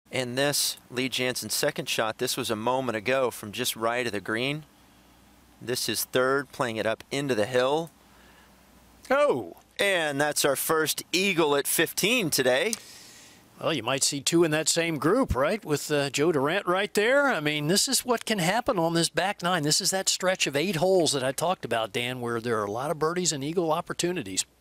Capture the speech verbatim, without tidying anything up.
And this, Lee Janzen's second shot, this was a moment ago from just right of the green. This is third, playing it up into the hill. Oh! And that's our first eagle at fifteen today. Well, you might see two in that same group, right, with uh, Joe Durant right there. I mean, this is what can happen on this back nine. This is that stretch of eight holes that I talked about, Dan, where there are a lot of birdies and eagle opportunities.